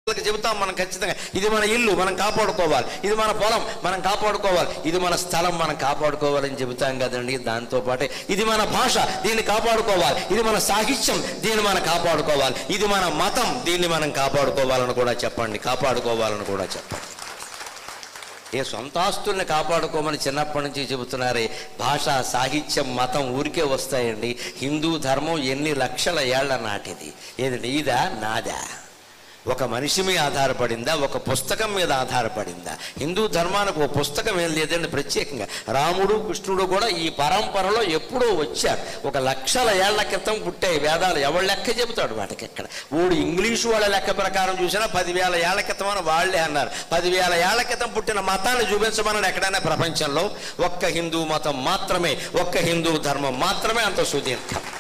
చెబుతాం మనం ఖచ్చితంగా, ఇది మన ఇల్లు మనం కాపాడుకోవాలి, ఇది మన పొలం మనం కాపాడుకోవాలి, ఇది మన స్థలం మనం కాపాడుకోవాలని చెబుతాం కదండి. దాంతోపాటే ఇది మన భాష, దీన్ని కాపాడుకోవాలి, ఇది మన సాహిత్యం, దీన్ని మనం కాపాడుకోవాలి, ఇది మన మతం, దీన్ని మనం కాపాడుకోవాలని కూడా చెప్పండి, కాపాడుకోవాలని కూడా చెప్పండి. ఏ సొంత ఆస్తుల్ని కాపాడుకోమని చిన్నప్పటి నుంచి చెబుతున్నారే. భాష, సాహిత్యం, మతం ఊరికే వస్తాయండి. హిందూ ధర్మం ఎన్ని లక్షల ఏళ్ల నాటిది. ఏది నీదా నాదా? ఒక మనిషి మీద ఆధారపడిందా, ఒక పుస్తకం మీద ఆధారపడిందా? హిందూ ధర్మానికి ఒక పుస్తకం ఏం లేదండి ప్రత్యేకంగా. రాముడు కృష్ణుడు కూడా ఈ పరంపరలో ఎప్పుడో వచ్చారు. ఒక లక్షల ఏళ్ల క్రితం పుట్టే వేదాలు. ఎవరు లెక్క చెబుతాడు వాటికి? ఎక్కడ ఊడు ఇంగ్లీషు వాళ్ళ లెక్క ప్రకారం చూసినా 10,000 ఏళ్ల క్రితం అని వాళ్ళే అన్నారు. 10,000 ఏళ్ల క్రితం పుట్టిన మతాన్ని చూపించమని ఎక్కడైనా ప్రపంచంలో ఒక్క హిందూ మతం మాత్రమే, ఒక్క హిందూ ధర్మం మాత్రమే అంత సుదీర్ఘం.